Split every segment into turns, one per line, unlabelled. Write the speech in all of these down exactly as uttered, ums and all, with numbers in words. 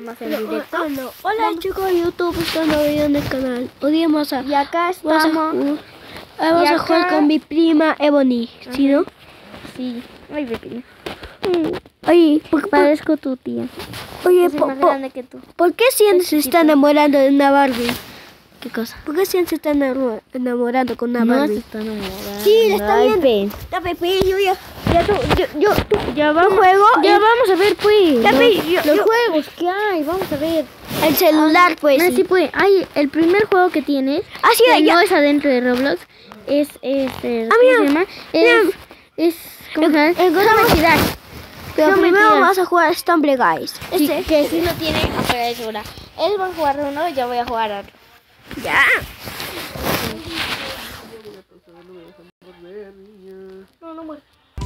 Más en directo.
Oh, no. Hola vamos. Chicos de YouTube, están video en el canal. Hoy vamos a,
y acá estamos.
Vamos a, vamos a
acá...
jugar con mi prima Ebony, ¿sí, no?
Sí. Ay, mi prima.
Oye, ¿por,
parezco tu tía.
Oye,
po, más po, grande que tú.
¿por qué siempre se está enamorando de una Barbie? ¿Qué cosa? ¿Por qué siempre se está enamorando con una
no
Barbie?
Se está enamorando.
Sí, le está
Ay,
viendo. Ya, Pepe, yo ya. Ya, tú, yo, yo, tú,
ya vamos.
Juego,
ya
el...
vamos a ver, pues.
Ya,
los,
pe, yo,
los
yo...
juegos que hay, vamos a ver.
El celular, pues.
Ah, sí, pues. Hay el primer juego que tienes.
Ah, sí,
que
ya.
no es adentro de Roblox. Es, es, es
ah,
¿cómo
mira,
se llama? Es, es, ¿cómo se llama?
Geometry Dash. Pero
Geometry
primero
Dash.
vamos a jugar Stumble Guys.
Sí,
Este,
que si no tiene afuera de segura. Él va a jugar uno y yo voy a jugar otro.
Ya.
No, no muero.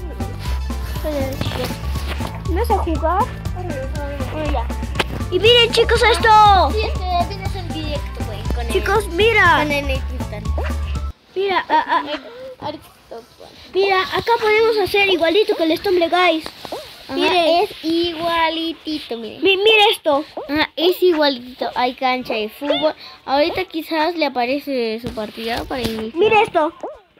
¿Vas a jugar?
Bueno, ya.
Y miren, chicos, esto.
Sí, es que vienes en directo, güey. Con
Chicos,
el,
mira.
Con el Cristal.
Mira, ah, ah. Mira, acá podemos hacer igualito que el Stumble Guys.
Miren, es igualitito, miren.
Mi, mira esto.
Ajá, es igualitito. Hay cancha de fútbol. Ahorita quizás le aparece su partida para iniciar.
Mira esto.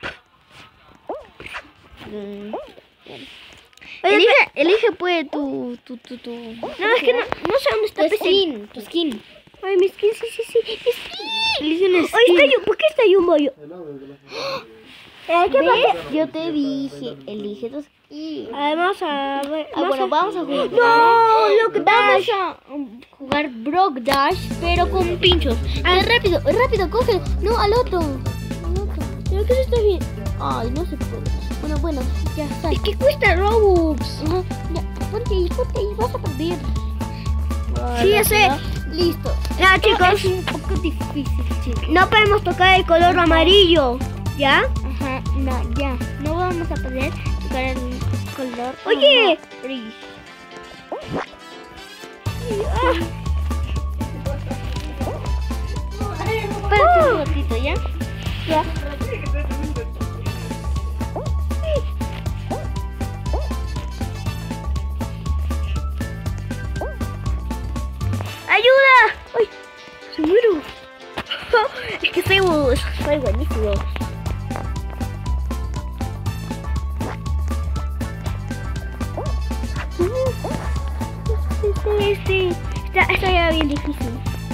Mm.
Oye,
elige, elige pues tu, tu, tu, tu.
No, es que no, no sé dónde está
tu skin, tu skin.
Ay, mi skin, sí, sí, sí. Mi skin.
Elige un skin.
Oye, está, ¿por qué está Jumbo? Yo? Eh, ¿qué
pasa? Yo te dije, elige tu skin.
Vamos a ver.
Ah, bueno, vamos a jugar.
No, lo que
vamos a jugar Brock Dash, pero con pinchos. Ah, rápido, rápido, cógelo. No, al otro. Al otro.
Creo que eso está bien.
Ay, no se puede. Bueno, bueno, ya está.
Es que cuesta Robux.
Ajá, ya, ponte ahí, ponte ahí, vas a perder.
Sí, ya sé.
Listo.
Ya, chicos.
Es un poco difícil, chicos.
No podemos tocar el color amarillo. ¿Ya?
Ajá, no, ya. No vamos a poder tocar el color.
Oye.
Amarillo.
Ah.
Espérate un ratito, ¿ya?
Ya. ¡Ayuda! ¡Ay! ¡Se muero! Es que soy, soy buenísimo. Este, está, está ya bien difícil.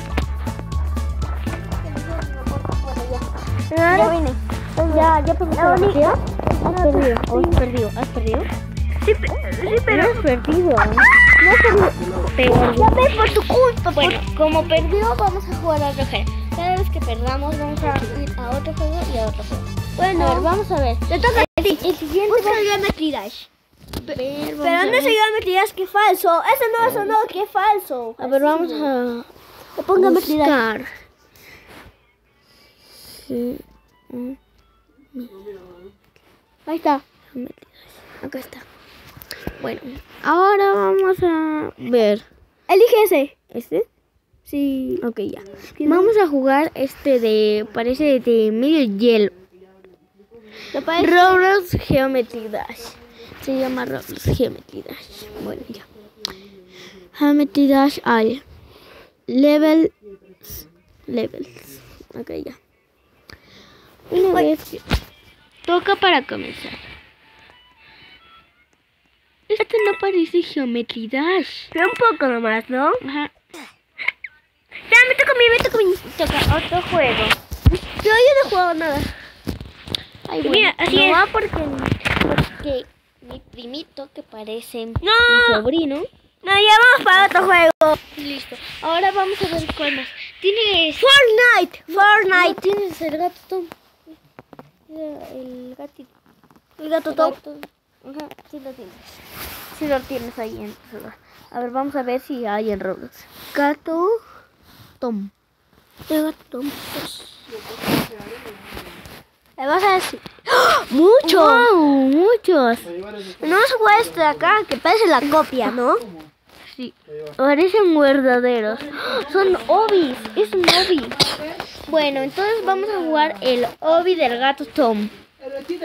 Ya vine. Ya, ya perdí. ¿Has perdido? ¿Has perdido? ¿Has perdido?
Sí, sí, pero...
No has perdido.
No has perdido.
Pero...
Ya ves por tu culpa.
Bueno,
por...
como perdió, vamos a jugar a otro juego. Cada vez que perdamos, vamos a ir a otro juego y a otro juego.
Bueno,
a ver, vamos a ver.
Te toca a ti.
El siguiente
Busca
va...
el Geometry Dash.
Ver,
Pero no es el Geometry Dash, que falso. Ese no, eso no, que falso.
A ver, vamos a...
Le pongo Geometry Dash.
buscar. Sí.
Ahí está.
Acá está. Bueno, ahora vamos a ver.
Elige ese.
¿Este?
Sí.
Ok, ya. Vamos a jugar este de... Parece de medio hielo. Roblox Geometry Dash. Se llama Roblox Geometry Dash. Bueno, ya. Geometry Dash al level... Levels. Ok, ya. Una
Uy.
vez que... Toca para comenzar. Este no parece Geometry Dash.
Pero un poco nomás, ¿no?
Ajá.
Ya, me toca a mí, me toca a mí.
Toca otro juego.
Yo, yo no juego nada.
Ay,
Y
bueno,
mira, así
no
es.
va porque, porque mi primito, que parece
No.
mi sobrino.
No, ya vamos para otro juego.
Listo. Ahora vamos a ver cuál más. Tienes...
Fortnite.
No,
Fortnite.
tienes el gato Tom. Mira, el gatito.
El gato
El
Tom.
gato. Ajá, sí lo tienes. Sí lo tienes ahí en tu celular. A ver, vamos a ver si hay en Roblox.
Gato.
Tom.
El gato Tom. Le vas a decir. ¡Oh! ¡Mucho!
¡Wow! Muchos.
No es jugar este de acá, que parece la copia, ¿no?
Sí. Parecen verdaderos. Son obis. Es un obi. Bueno, entonces vamos a jugar el obi del gato Tom.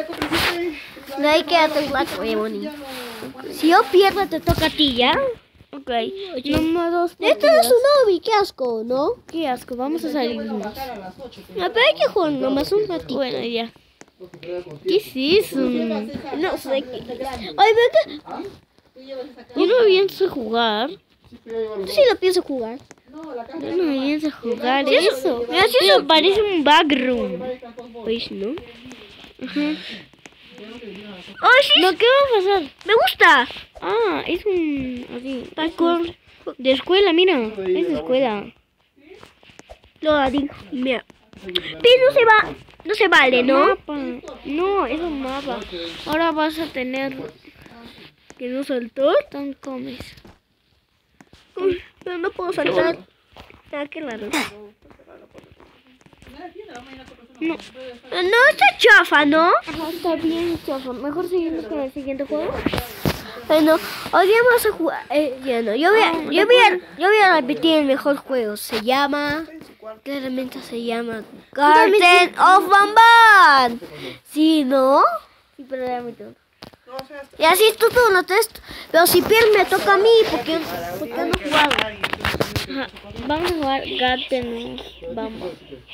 No hay que igual que bonito. Si yo pierdo, te toca a ti, ¿ya?
Ok, número dos.
Esto es un hobby, qué asco, ¿no?
Qué asco, vamos a salirnos.
A ver, hay que jugar nomás un ratito.
Bueno, ya. ¿Qué es eso?
No sé qué es. Ay, ve que...
Yo no pienso jugar.
Yo sí lo pienso jugar.
Yo no pienso jugar
¿Qué es
eso.
eso?
Mira, eso parece un backroom. Pues, ¿no? Ajá.
¡Ay, sí!
No, ¿qué va a pasar?
¡Me gusta!
Ah, es un... así, parkour de escuela, mira. Es de escuela.
Lo digo, mira. Pero no se va, no se vale, ¿no?
Mapa. No, es un mapa. Ahora vas a tener... ¿Que no saltó? Tan comes.
Uy, pero no puedo saltar.
Ah, qué raro.
No. No, está chafa, ¿no?
Ajá, está bien, chafa. Mejor seguimos con el siguiente juego.
Bueno, hoy día vamos a jugar. Eh, ya no, yo voy a, yo voy a, yo voy a repetir el mejor juego. Se llama. Claramente se llama Garden of Bamban. ¿Sí, no?
Sí, pero era muy tonto.
Y así es todo, no test. Pero si pierdes me toca a mí, porque, porque no he jugado.
Ajá. Vamos a jugar Garden Vamos.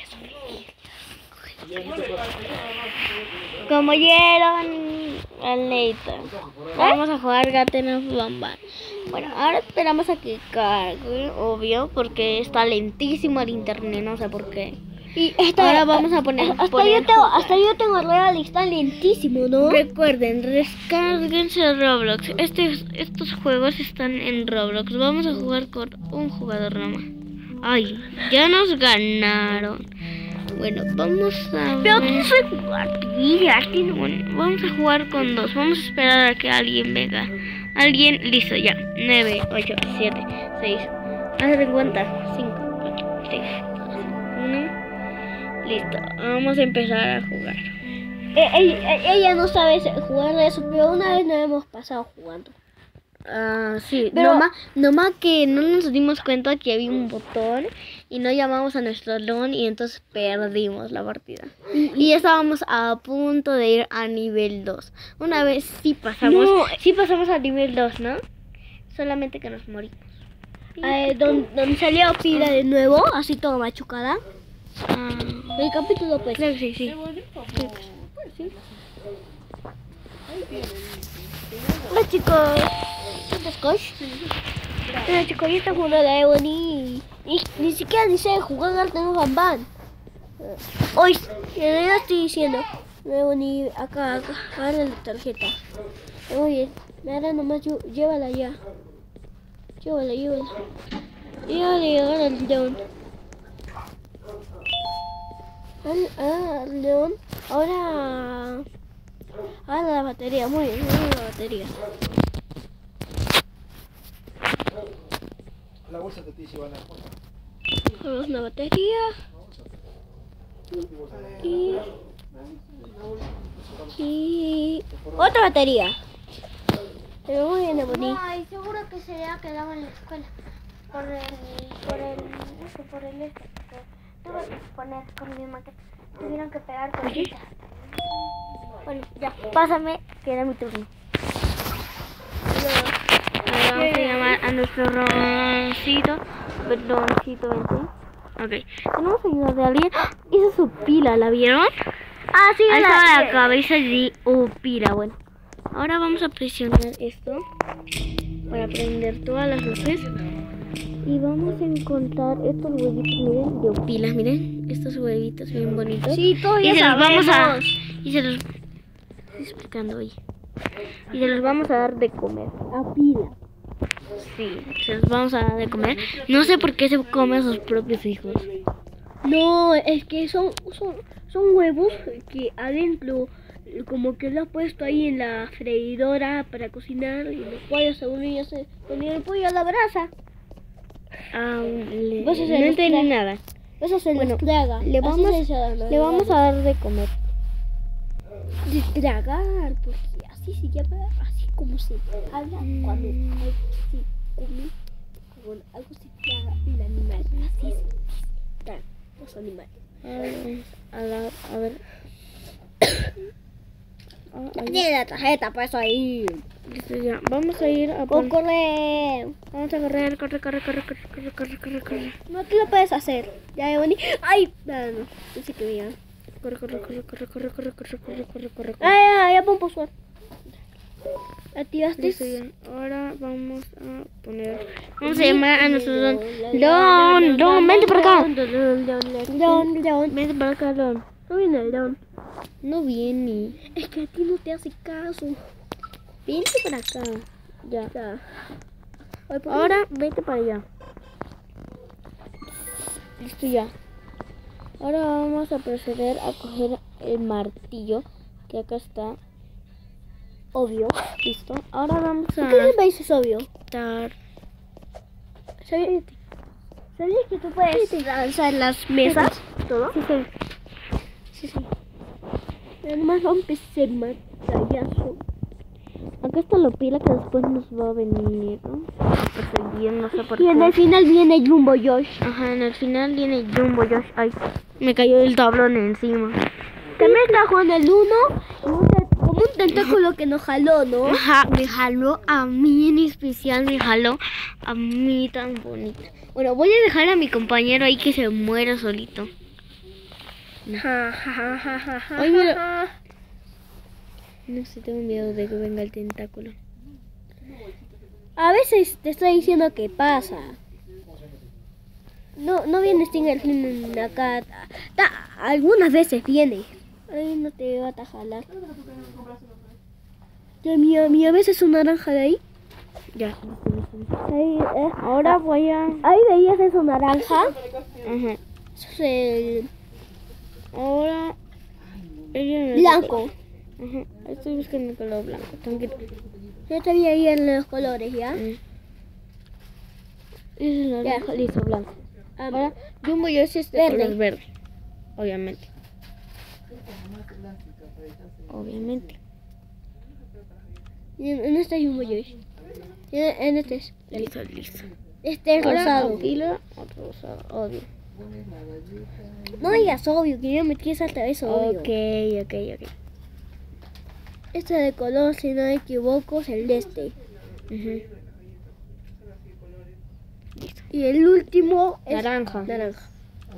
Como oyeron al Nathan, vamos a jugar Garden of Bamban. Bueno, ahora esperamos a que cargue, obvio, porque está lentísimo el internet, no sé por qué.
Y esta,
ahora vamos a poner.
Hasta,
poner
yo, tengo, hasta yo tengo real y está lentísimo, ¿no?
Recuerden, descárguense Roblox. Este, estos juegos están en Roblox. Vamos a jugar con un jugador nomás. Ay, ya nos ganaron. Bueno, vamos a
Pero
ver.
no sé jugar, tía.
Bueno, vamos a jugar con dos. Vamos a esperar a que alguien venga. Alguien, listo, ya. nueve, ocho, siete, seis. Haz cuenta. cinco, cuatro, seis, uno. Listo, vamos a empezar a jugar.
Eh, ella, ella no sabe jugar de eso, pero una vez nos hemos pasado jugando.
Ah, sí,
Pero-
nomás, nomás que no nos dimos cuenta que había un botón y no llamamos a nuestro don y entonces perdimos la partida. Y estábamos a punto de ir a nivel dos. Una vez sí pasamos,
No.
sí pasamos a nivel dos, ¿no? Solamente que nos morimos.
Eh, donde, donde salió Pira de nuevo, así toda machucada.
Ah,
El capítulo pues.
creo que sí, sí.
Hola chicos. ¿Qué scotch? Hola chicos, yo estoy jugando a la Ebony. Ni, ni siquiera ni sé jugar Garden of Bamban. Hoy, en realidad estoy diciendo. La Ebony, acá, acá, agarra la tarjeta. Muy bien, ahora nomás llé- llévala ya. Llévala, llévala. Llévala y agarra el león. Al- Ah, el león. Ahora. Ahora la batería, muy bien, muy bien la batería.
La bolsa de ti, Ivana.
Ponemos una batería. Y. Y. Otra batería. Pero muy bien, Ebony.
No, y seguro que se había quedado en la escuela por el, por el, eso, por el este, porque tuve que poner con mi maqueta, tuvieron que pegar cositas.
Bueno, ya, pásame, que era mi turno. Ahora vamos a llamar a nuestro roncito. Roncito, vente. Ok, tenemos ayuda de alguien. ¡Ah! Esa es su pila, ¿la vieron?
Ah, sí,
Ahí
la,
estaba la cabeza de oh, pila, bueno. Ahora vamos a presionar esto para prender todas las luces. Y vamos a encontrar estos huevitos, miren, de pilas, miren. Estos huevitos bien bonitos.
Sí, todos
y
ya
se los vamos a
sabemos.
y se los estoy explicando hoy. Y se los vamos a dar de comer.
A pila.
Sí, se los vamos a dar de comer. No sé por qué se come a sus propios hijos.
No, es que son, son, son huevos que adentro, como que lo has puesto ahí en la freidora para cocinar y los pollos según ya se ponían el pollo a la brasa.
Ah, le,
Vas a hacer
no
los
entendí
tra-
nada.
Eso se
Bueno,
les traga.
Le
Así
vamos,
se llama,
le vamos a dar de comer.
de tragar, porque así se llama, así como se habla cuando algo se come, cuando algo se traga el animal. Así se traga los animales.
A, la, a ver. Ah, ahí.
Tiene la tarjeta, pues ahí.
Listo, ya. Vamos a ir a
¡Oh,
pon-
corre!
Vamos a correr, corre, corre, corre, corre, corre, corre, corre, corre.
No te lo puedes hacer. Ya, Ebony. ¡Ay! No, no. No sé qué me
Corre, corre, corre, corre, corre, corre, corre, corre, corre, corre.
¡Ay, ay! Ya pongo suerte. ¿Activaste?
Listo, ya. Ahora vamos a poner. Vamos a llamar a nuestro don. Don, Don, vente para acá.
Don, Don.
Vente para acá, Don.
No viene el Don.
No viene.
Es que a ti no te hace caso.
Vente para acá. Ya.
Ya. Ay, ¿por qué?
Ahora vete para allá. Listo, ya. Ahora vamos a proceder a coger el martillo que acá está.
Obvio.
Listo. Ahora vamos
¿Por
a
qué siempre dices obvio?
estar.
¿Sabías, ¿Sabías que tú puedes lanzar las mesas? ¿Todo?
Sí, sí. Sí, sí.
Además rompes ese matallazo.
Acá está la pila que después nos va a venir, ¿no? Perseguir, no sé por
Y en el
qué.
final viene Jumbo Josh.
Ajá, en el final viene Jumbo Josh. Ay, me cayó el tablón encima.
También está jugando el uno, y un te- como un tentáculo que nos jaló, ¿no?
Ajá, me jaló a mí en especial, me jaló a mí tan bonito. Bueno, voy a dejar a mi compañero ahí que se muera solito.
Ja, ja, ja, ja, ja, ja,
Ay, mira.
ja.
No sé, tengo miedo de que venga el tentáculo.
A veces te estoy diciendo que pasa. No, no viene Stinger Flynn acá. Ta, algunas veces viene. Ay, no te va a jalar. Ya, mi, mi a veces un naranja de ahí.
Ya.
Ahí, eh,
Ahora voy a...
ahí veías eso naranja.
Ajá.
Eso es el
Ahora... ella me-
blanco.
Ajá. Estoy buscando el color blanco. Tranquilo.
Yo te vi ahí en los colores, ¿ya?
Mm. Ese es el
Ya.
naranja, listo, blanco.
Ah,
Ahora, Jumbo Josh es de
Verde.
color verde. Obviamente. Obviamente.
y en, en este hay un Josh. Y En, en este es.
Listo, listo.
Este es
Ahora,
rosado.
Aquila, otro rosado, obvio.
No digas obvio, que yo me quise hasta eso obvio.
Ok, ok, ok.
Este de color, si no me equivoco, celeste.
Ujú.
Y el último es
Naranja.
naranja.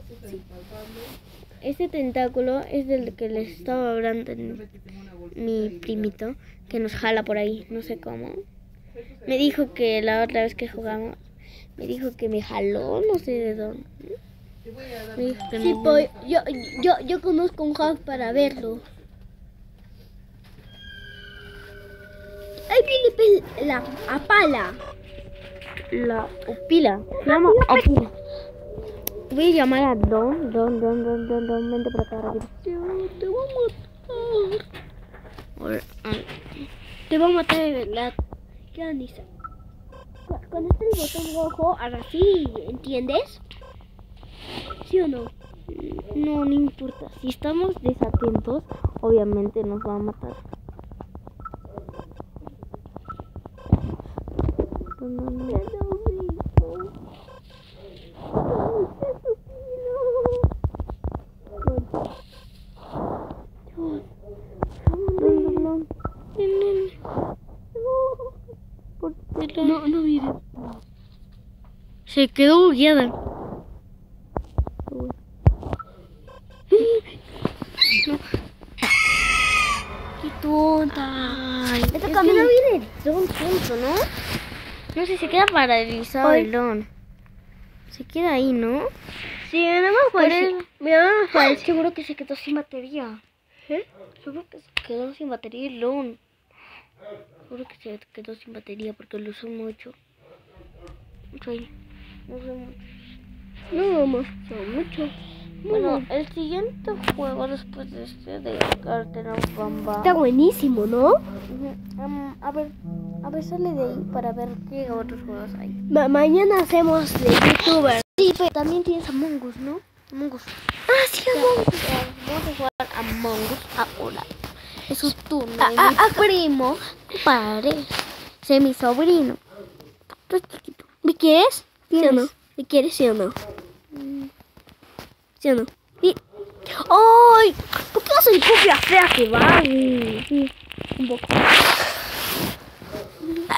Este tentáculo es del que les estaba hablando mi, mi primito, que nos jala por ahí, no sé cómo. Me dijo que la otra vez que jugamos, me dijo que me jaló, no sé de dónde. Me dijo que
Sí,
me-
pues, yo, yo, yo conozco un hack para verlo. Ahí viene pues, la apala.
La Opila, se llama Opila. Voy a llamar a Don, Don, Don, Don, Don, Don, vente por acá rápido.
Te, te voy a matar.
Ahora, ah,
Te voy a matar de verdad. ¿Qué anisa? Cuando está el botón rojo, ahora sí, ¿entiendes? ¿Sí o no?
no, no importa. Si estamos desatentos, obviamente nos va a matar. No, no, no.
Ya no vivo. Ay,
No, no, no. ¿Por qué no?
No, no miren.
Se quedó bugueada.
Qué tonta.
Ay,
Me
es
toca a
que
mí.
no viene Don punto, ¿no? No sé, se queda paralizado
Ay.
el Don. Se queda ahí, ¿no?
Sí, nada más
Por
pues.
eso-
Mira,
Pues seguro que se quedó sin batería.
¿Eh?
Seguro que se quedó sin batería el Don. Seguro que se quedó sin batería porque lo usó mucho. Sí, lo usó mucho.
No vamos a mucho.
Bueno, el siguiente juego después de este de Garten of Bamba.
Está buenísimo, ¿no?
Ujú. Um, a ver, a ver, sale de ahí para ver qué otros juegos hay.
Ma- mañana hacemos de youtuber.
Sí, pero también tienes Among Us, ¿no? Among Us.
Ah, sí, amor.
Vamos a jugar Among Us ahora. Es su turno.
Ah,
de
ah,
mi
ah.
primo, padre, sé mi sobrino. Está chiquito.
¿Me quieres? ¿Sí o
¿Tienes?
no? ¿Me quieres, sí o no?
Mm,
¿Sí o no? Y... ¡Ay! ¿Por qué haces copia fea que va?
Sí,
Un poco.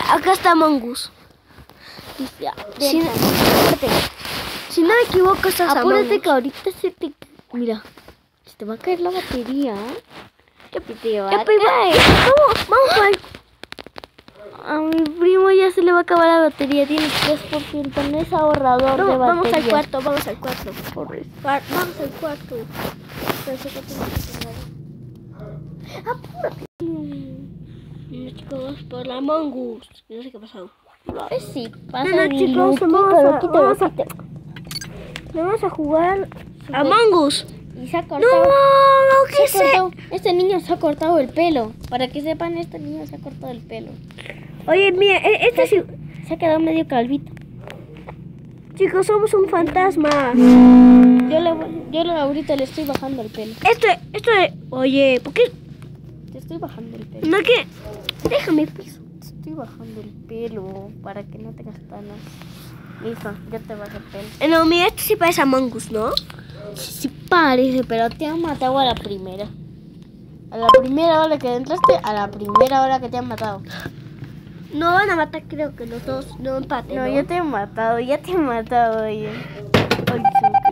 acá está Mongus.
Ya,
Si,
deja.
si no me equivoco, estás a
Apúrate
Mongus.
que ahorita se te... Mira, se te va a caer la batería. ¿Qué te va
Ya,
a
pues,
caer?
Vamos, vamos a ver.
A mi primo ya se le va a acabar la batería. Tiene tres por ciento. No es ahorrador
No,
de batería.
vamos al cuarto, vamos al cuarto.
Corre.
Va- Vamos al cuarto. Pensé que tenía que tener. Apúrate. No, chicos, por la Mongus. No sé qué ha pasado.
Pues sí, pasa
No, no,
mi
chicos,
Lucky,
vamos
pero
a-
quítalo,
vamos a-
quítalo.
Vamos a jugar a
Super-
Mongus.
Y se ha
No,
cortado.
¿qué
se ha
sé?
cortado. Este niño se ha cortado el pelo. Para que sepan, este niño se ha cortado el pelo.
Oye, mira, e- este sí.
Se ha quedado medio calvito.
Chicos, somos un fantasma.
Yo, le, voy- yo le- ahorita le estoy bajando el pelo.
Esto, esto es. Oye, ¿por qué?
Te estoy bajando el pelo.
No que. Déjame piso.
Te estoy bajando el pelo para que no tengas canas. Listo, ya te bajo el pelo.
Eh, No, mira, esto sí parece a Mongus, ¿no?
Sí, sí parece, pero te han matado a la primera. A la primera hora que entraste, a la primera hora que te han matado.
No van a matar, creo que los dos. No empate.
No,
No,
ya te han matado, ya te han matado, oye. Ay,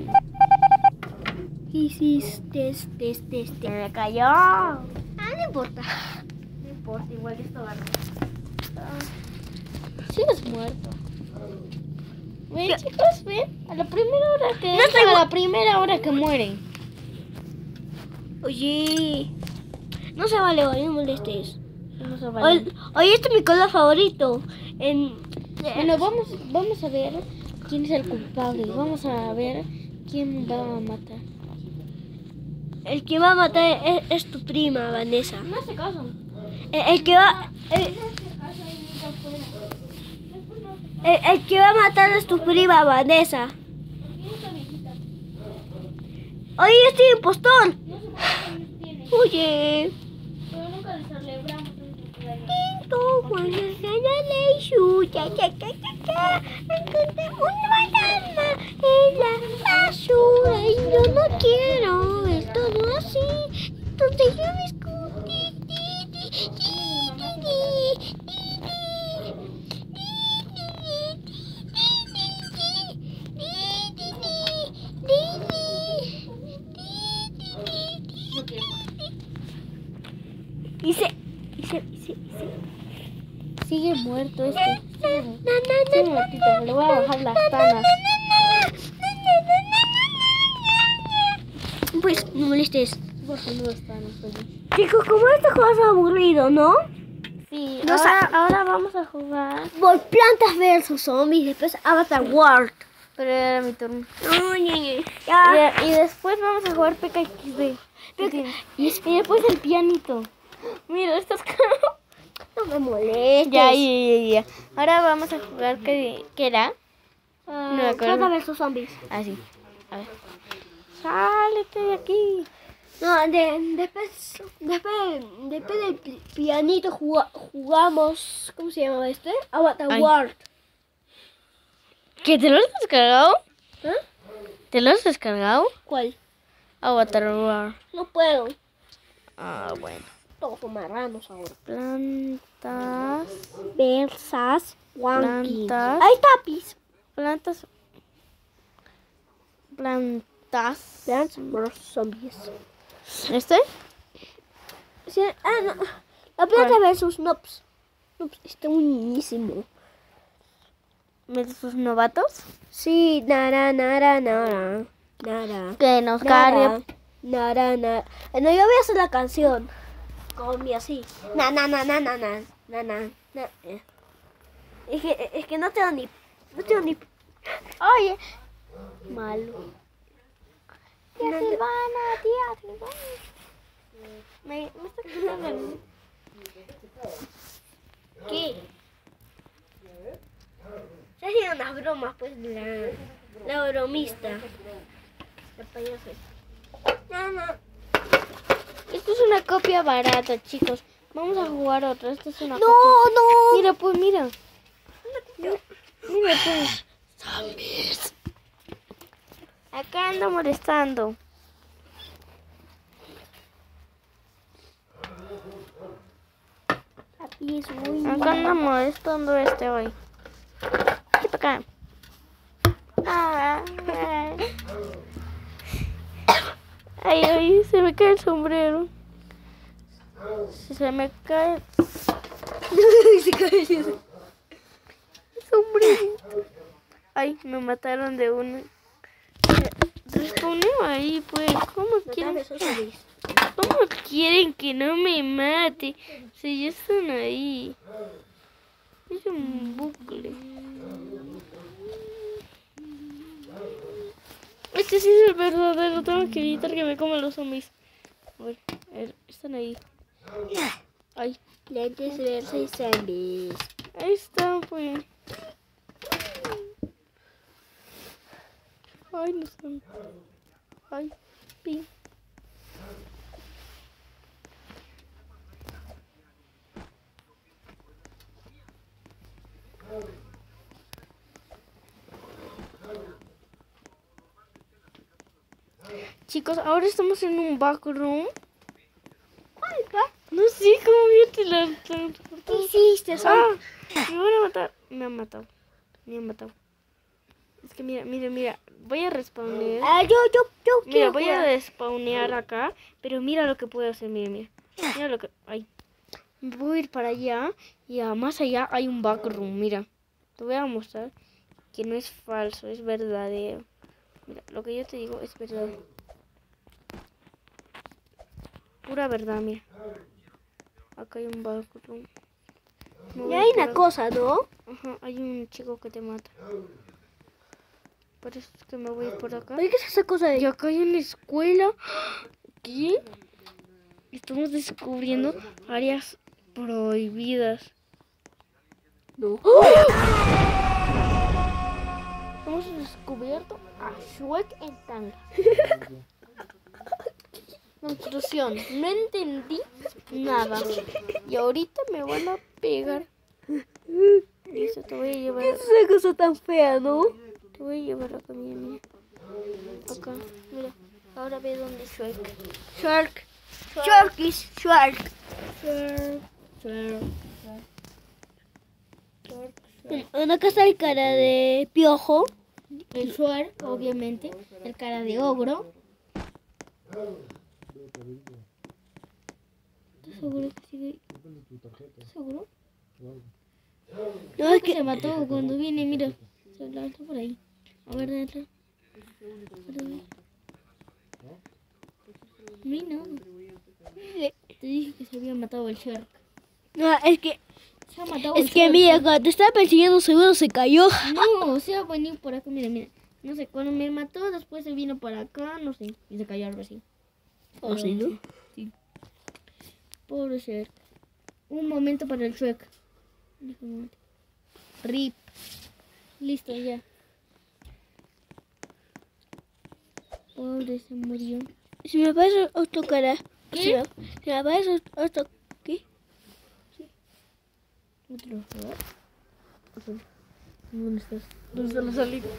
hiciste, este, este, este.
se me cayó.
Ah, no importa.
No importa, igual esto va a Sigues muerto. Ven, chicos, ven. A la primera hora que
No estoy
entra, a
mu-
la primera hora que mueren.
Oye. No se vale, oye, no molestes.
No se
Oye,
vale.
oye, este es mi color favorito. En,
Bueno, vamos, vamos a ver quién es el culpable. Vamos a ver quién va a matar.
el que va a matar es, es tu prima, Vanessa.
No hace caso.
El, el que va. El, el- el que va a matar es tu prima, Vanessa. Oye, yo estoy impostor. Oye.
Pero nunca le celebramos en su cumpleaños.
Tinto, cuando gana la suya, ya, ya, ya, ya. Encontré un banana en la basura y yo no quiero ver todo así. Entonces yo me escondí. Di, di, di, di, di, y se, y se, y se, y se.
Sigue muerto este. Sigue, mu-
Na, na,
sigue
na,
muertito. Le voy a bajar las tanas.
Pues no molestes.
Estoy bajando las tanas, oye.
Chicos, como este juego es aburrido, ¿no?
Sí,
No
ahora,
sa-
ahora vamos a jugar.
Por Plantas versus Zombies, después Avatar World.
Pero era mi turno.
No, ñe, ñe. Ya.
Y, y después vamos a jugar P K X D. Y, y después el pianito. Mira, estás caro.
No me molestes.
Ya, ya, ya, ya. Ahora vamos a jugar, ¿qué, qué era?
Ah,
no me acuerdo.
Plantas versus Zombies.
Así. A ver. Sálete de aquí.
No, de, después, después, después del pi- pianito juga- jugamos, ¿cómo se llama este? Avatar
Ay.
World.
¿Qué te lo has descargado?
¿Eh?
¿Te lo has descargado?
¿Cuál?
Avatar World.
No puedo.
Ah, bueno.
Todos son marranos ahora.
Plantas.
Versas Wanky.
Plantas.
Ahí está, Pis.
Plantas. Plantas.
Plants versus Zombies.
¿Este?
Sí, ah, no. La planta
¿Cuál?
versus Nops. Nops está buenísimo.
¿Sus novatos?
Sí, nara, nara, nara. Nara.
Que nos
Nara,
cargue.
nara, nara. Eh, No, yo voy a hacer la canción. Con mi así. Na, na, na, na, na, na, na, na, na. eh. Es que, es que no tengo ni... No tengo ni...
Oye.
Malo.
Tía
No, no.
Silvana, tía Silvana. Me, me está quedando el...
¿Qué? Se hacían unas bromas, pues, la, la bromista. La payasa. No, no.
Esto es una copia barata, chicos. Vamos a jugar otra. Esto es una
No,
copia.
no.
Mira, pues, mira. Mira, pues.
Zombies.
Acá ando molestando.
Papi zombies. Uy.
Acá andamos molestando este hoy. ¿Qué acá? Ah, ay. Ay, ay, se me cae el sombrero. Si se me cae
Se cae el
el sombrerito. Ay, me mataron de una. Respondió ahí, pues. ¿Cómo quieren? ¿Cómo quieren que no me mate? Si ya están ahí. Es un bucle. Este sí es el verdadero. Tengo que evitar que me coman los zombies. A ver, a ver, están ahí. Ay,
Lentes versus zombies.
ahí están, pues. Ay, no están. Ay, pin. Chicos, ahora estamos en un backroom. No sé cómo viste la...
¿Qué hiciste?
Ah, me van a matar. Me han matado. Me han matado. Es que mira, mira, mira. Voy a respawnear.
Ah, yo, yo, yo
Mira,
quiero
voy a
jugar.
despawnear acá. Pero mira lo que puedo hacer, mira, mira. Mira lo que... Ay. Voy a ir para allá. Y a más allá hay un backroom, mira. Te voy a mostrar que no es falso, es verdadero. Mira, lo que yo te digo es verdad. Pura verdad, mira. Acá hay un backroom. Me voy
Y hay
por
una
acá.
cosa, ¿no?
Ajá, hay un chico que te mata. Por eso es que me voy por acá.
¿Qué es esa cosa de
Y acá hay una escuela. ¿Qué? Estamos descubriendo áreas prohibidas.
No.
Hemos descubierto a Shrek en tanga. Construcción. No entendí nada. Y ahorita me van a pegar. Listo, te voy a llevar.
¿Qué es esa cosa tan fea, no?
Te voy a llevar acá, mira, mira. Acá, mira. Ahora ve dónde es Shrek.
Shark. Shark is shark.
Shrek, Shrek, Shrek, Shrek.
Bueno, acá está el cara de piojo.
El Shrek, obviamente. El cara de ogro. ¿Estás seguro que sigue ahí? ¿Estás seguro?
No,
Creo
es
que
que
se mató cuando viene, mira. Se lanzó por ahí. A ver, dale. A mí no. Te dije que se había matado el Shark.
no, es que
Se ha matado
es
el
que
Shark.
mira, cuando te estaba persiguiendo seguro se cayó.
No, se ha venido por acá, mira, mira. No sé, cuando me mató, después se vino por acá, no sé. Y se cayó algo así.
¿O sí, no?
Sí. Pobre Shark. Un momento para el Shrek. Dijo un momento. Rip. Listo, ya. Pobre, se murió.
Si me aparece otro cara.
¿Qué?
Si me, si me aparece otro. ¿Qué?
¿Otro lugar? ¿Dónde estás? ¿Dónde está la salida?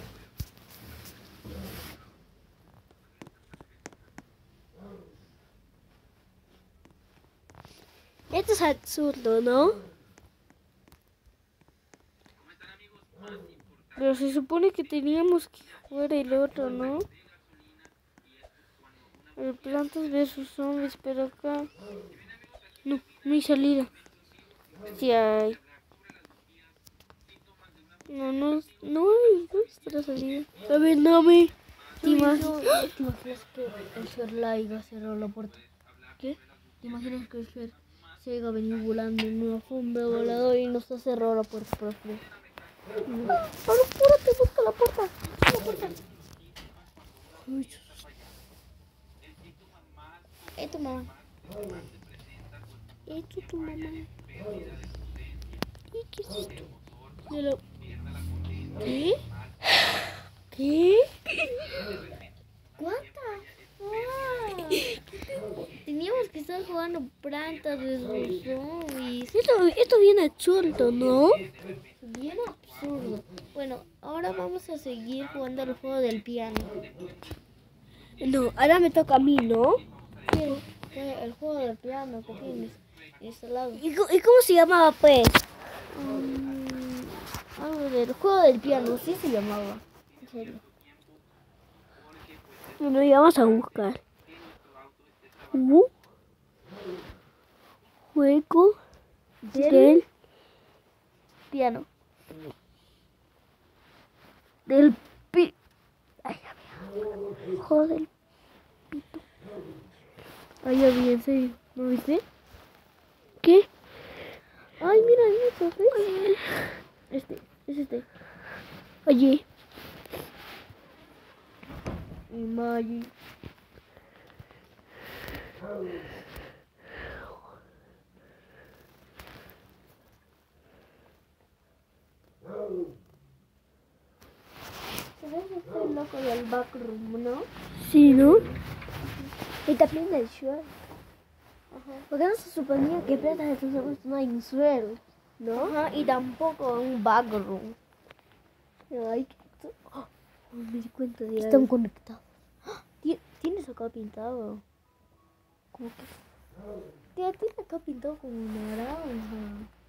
Esto es absurdo, ¿no?
Pero se supone que teníamos que jugar el otro, ¿no? El Plantas versus Zombies, pero acá... No, no hay salida. Sí hay. No, no, no hay. ¿Dónde está la salida?
A ver, no me.
¿Te imaginas?
¿Te imaginas que el Sher la haya cerrado la puerta?
¿Qué?
¿Te imaginas que el Sher se haya venido volando en una alfombra voladora y nos ha cerrado la puerta por afuera?
No. Ahora apúrate, busca la puerta. Busca la puerta.
Uy,
Eh, tu mamá. Esto es tu mamá. ¿Y qué es esto?
pero-
¿Qué?
¿Qué?
¿Cuántas? Ah, teníamos que estar jugando plantas de zombies.
Esto, esto viene absurdo, ¿no?
Bien absurdo. Bueno, ahora vamos a seguir jugando al juego del piano.
No, ahora me toca a mí, ¿no?
¿Qué? ¿Qué? El juego del piano que tienes.
Este lado. ¿Y, co- y cómo se llamaba, pues? Um, algo del juego del piano, sí se llamaba. En serio. Bueno, ya vamos a buscar. Uh, juego del, del piano. Del pi... Ay, ya vi. Juego del pito. Ay, ya vi, en serio. ¿No viste? ¿Qué? Ay, mira, eso, ¿ves? Este, es este. Oye. Imagine.
¿Sabes este loco del backroom, no?
Sí, ¿no? Y también el suelo. ¿Por qué no se suponía que plantas de tus ojos no hay un suelo? ¿No?
Ajá, y tampoco un backroom.
Ay, qué... Oh, me di cuenta de
Están
algo.
conectados.
Ti- Tienes acá pintado. ¿Cómo que? Tía, tienes acá pintado como naranja.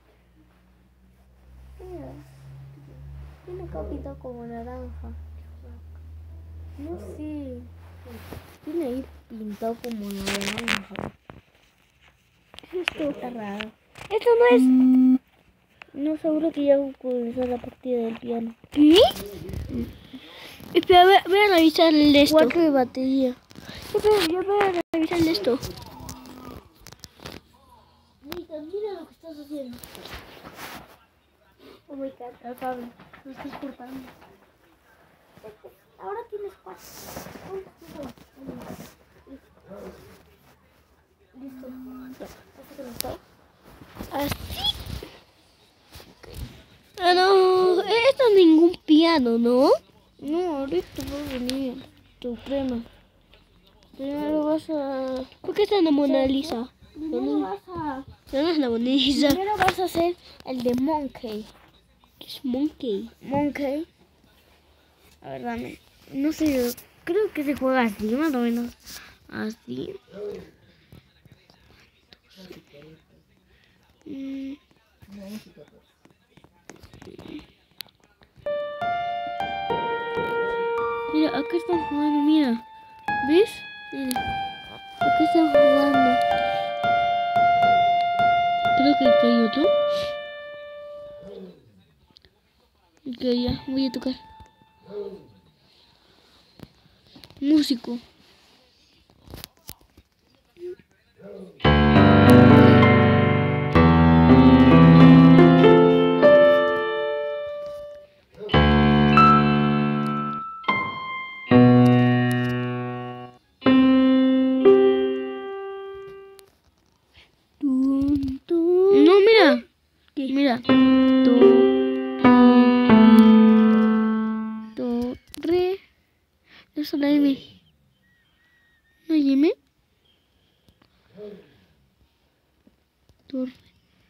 Mira. Tiene acá pintado como naranja. No sé. Tiene ahí pintado como naranja. Esto está raro. Esto no es... No, seguro que ya comenzó la partida del piano. ¿Qué? Espera, voy a, voy a revisar el de esto.
Cuatro de batería.
Espera, yo voy a revisar el de esto.
Mira, mira lo que estás haciendo.
Oh my god, Alfaro, lo estás cortando.
Ahora tienes cuatro.
Listo. Ya, ¿así conectado? Así. Ah, no, esto es ningún piano, ¿no?
No, ahorita va a venir tu crema. Primero vas a...
¿Por qué está en la Mona Lisa?
Primero vas a...
No, no es la Mona Lisa.
Primero vas a hacer el de Monkey.
¿Qué es Monkey?
Monkey.
A ver, dame. No sé, yo creo que se juega así, más o menos. Así. Mm. Mira, acá están jugando, mira. ¿Ves? Mira. Acá están jugando. Creo que acá hay otro. Ok, ya, voy a tocar. Músico. Tun, tun. No, mira. ¿Qué? Mira. Do, re, do, re. Eso es la M. ¿No hay M? Do, re.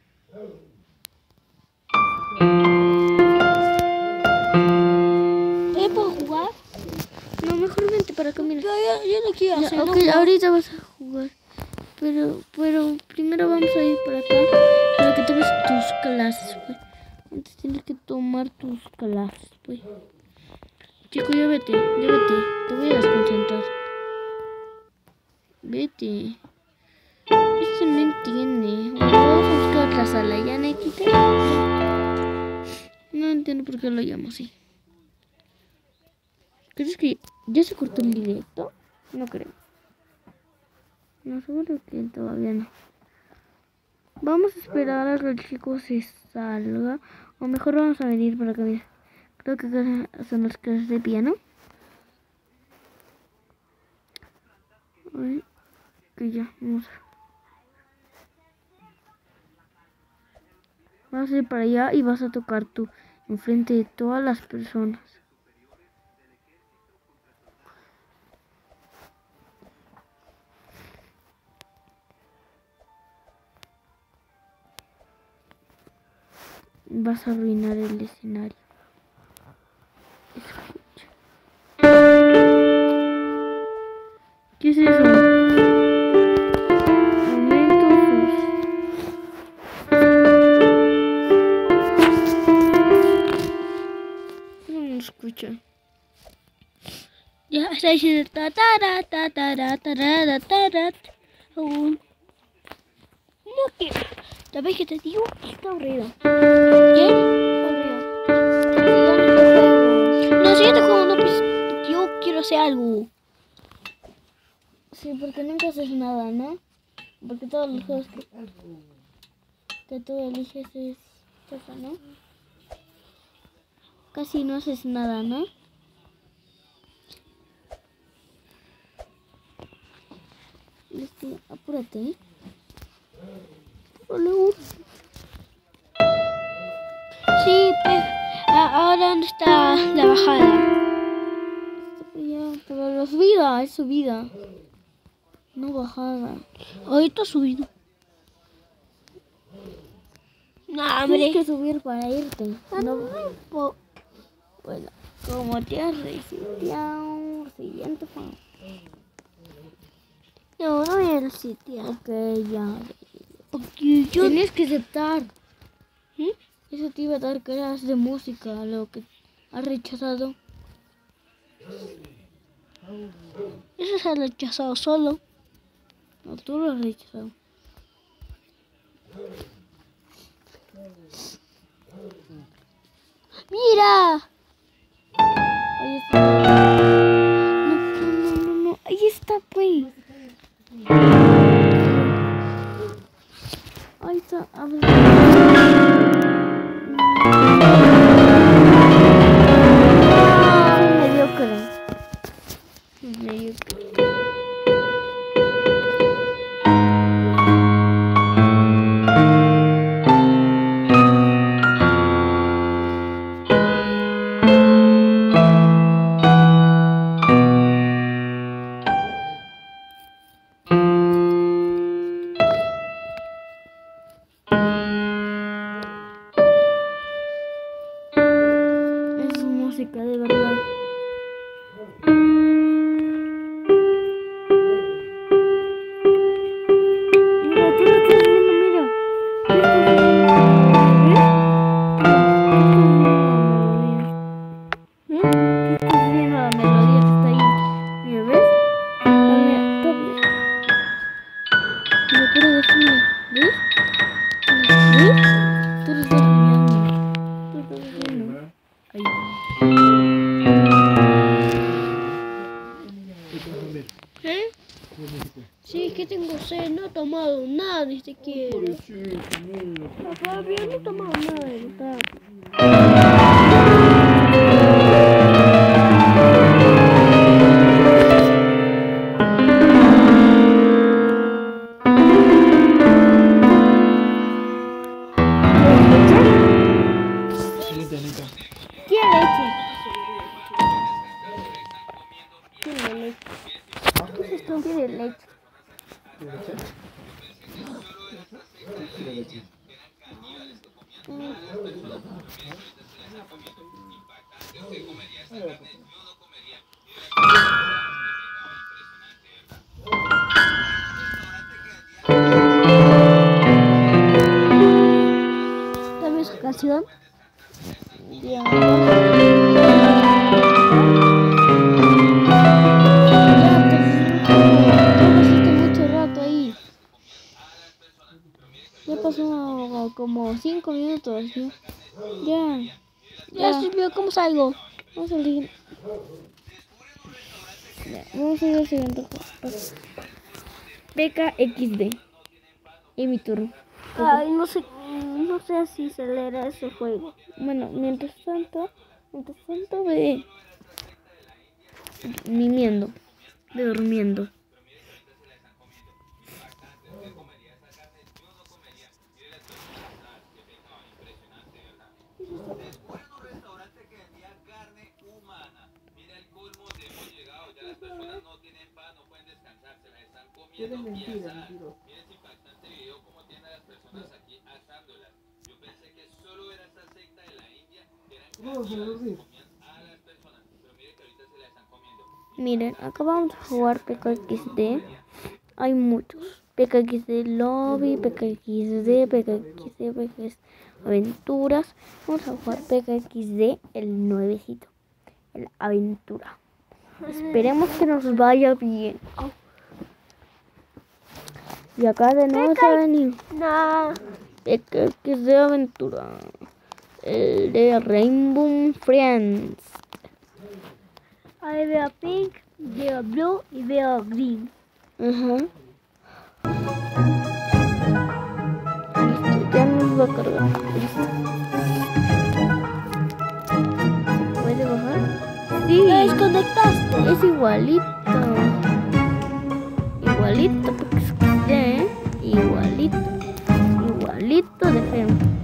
¿Eh, puedo jugar?
No, mejor vente para acá, mira.
Yo, yo, yo no quiero
Ya,
hacer.
ok, ahorita vas a jugar. Pero, pero primero vamos a ir para acá para que tomes tus clases, pues. Antes tienes que tomar tus clases, pues. Chico, ya vete, ya vete. Te voy a desconcentrar. Vete. Este no entiende. Bueno, vamos a buscar otra sala. ¿Ya, Nekita? No entiendo por qué lo llamo así. ¿Crees que ya se cortó el directo? No creo. No, seguro que todavía no. Vamos a esperar a que el chico se salga. O mejor vamos a venir para acá, mira. Creo que acá son las clases de piano. A ver. Que ya, vamos a... Vas a ir para allá y vas a tocar tú. Enfrente de todas las personas. Vas a arruinar el escenario. Escucha. ¿Qué es eso? Momentos. Ya está diciendo ta ta ta ta ta ta ta ta ta ta. No quiero. ¿Sabes qué te digo? Está aburrido. ¿Qué? Aburrido. No, siguiente juego, no, pues yo quiero hacer algo. Sí, porque nunca haces nada, ¿no? Porque todos los juegos que, que tú eliges es eso, ¿no? Casi no haces nada, ¿no? Listo, apúrate, ¿eh? Sí, pues, ahora dónde está la bajada. Pero la subida es subida, no bajada. Ahorita subido. No, hombre. Tienes que subir para irte. Ah, no. No. Bueno, como te has reseteado, siguiente fan. No, no voy a resetear. Ok, ya. Okay, yo... Tienes que aceptar. ¿Eh? Eso te iba a dar clases de música, lo que has rechazado. Eso se ha rechazado solo. No, tú lo has rechazado. ¡Mira! Ahí está. No, no, no, no. Ahí está, pues. Ahí está. A ver. Mediocre. Mediocre. Es música de verdad. Mira, tú lo estás viendo, mira. Tú estás viendo. ¿Eh? Tú estás viendo la melodía que está ahí. Mira, ¿ves? Mira, doble. Mira, pura de fondo. ¿Ves? ¿Ves? Tú lo estás viendo. Tú lo estás viendo. Ahí. ¿Eh? Sí, que tengo sed, no he tomado nada ni siquiera. No, todavía no he tomado nada de verdad. ¿Quién leche? ¿Quién leche? Entonces tú tienes leche. ¿Sabes su canción? Ya. Ya pasó como cinco minutos, ¿sí? Ya. Ya, ya sirvió, ¿cómo salgo? Vamos a salir. Ya, vamos a ir al siguiente juego. P K X D. Y mi turno. Ay, no sé, no sé si acelera ese juego. Bueno, mientras tanto, mientras tanto ve mimiendo, ve durmiendo.
Es mentira, mentira. Mira este impactante video cómo tienen a las personas aquí asándolas. Yo pensé que solo era esta secta de la India que eran canibales que comían a las personas, pero mire que ahorita se la están comiendo.
Miren, acá vamos a jugar P K X D. Hay muchos. P K X D Lobby, P K X D, P K X D, P K X D Aventuras. Vamos a jugar P K X D el nuevecito, el Aventura. Esperemos que nos vaya bien. Y acá de nuevo se ha venido.
No.
El que, que es de aventura. El de Rainbow Friends.
Ahí veo pink, veo blue y veo green.
Ajá. Listo, ya nos va a cargar. Listo. ¿Se puede bajar? Sí.
¿Te desconectaste?
Es igualito. Igualito, porque es que, ¿eh? Igualito. Igualito de feo.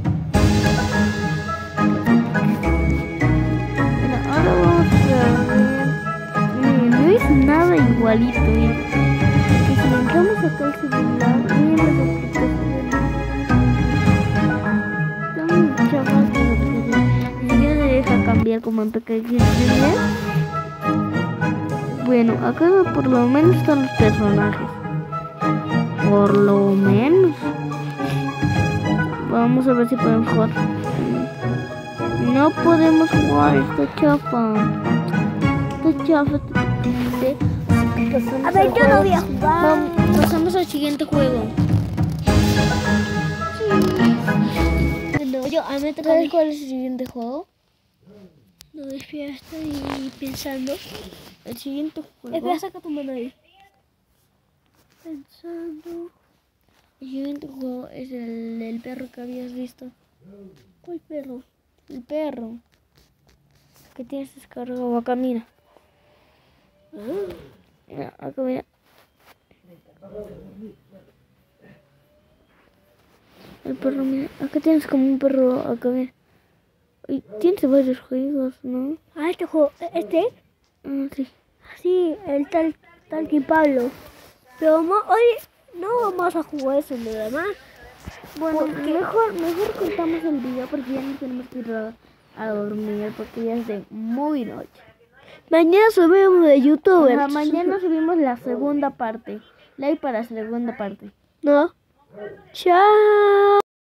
Bueno, ahora vamos a ver. Miren, no es nada igualito, miren. Porque si entramos acá el celular, miren las aplicaciones. Están muy chafas las aplicaciones. Ni siquiera se deja cambiar como en P K X. Bueno, acá por lo menos están los personajes. Por lo menos. Vamos a ver si podemos jugar. No podemos jugar, está chafa. Está chafa.
A ver, yo no voy a jugar.
Vamos, pasamos al siguiente juego.
No, yo, a mí me toca.
¿Sabes cuál es el siguiente juego?
No, espera, estoy pensando.
El siguiente juego.
Espera, saca tu mano ahí. Pensando.
El siguiente juego es el del perro que habías visto.
¿Cuál perro?
El perro que tienes descargado acá, mira. Mira, acá mira. El perro, mira. Acá tienes como un perro, acá mira. Y tienes varios juegos, ¿no?
Ah, este juego, este.
Ah, sí.
Sí, el tal, tal que Pablo. Pero mo- hoy no vamos a jugar eso, nada más.
Bueno,
Porque-
mejor, mejor cortamos el video porque ya no tenemos que ir a, a dormir porque ya es de muy noche.
Mañana subimos de YouTube.
Ajá, mañana subimos la segunda parte. Like para la segunda parte.
No. Chao.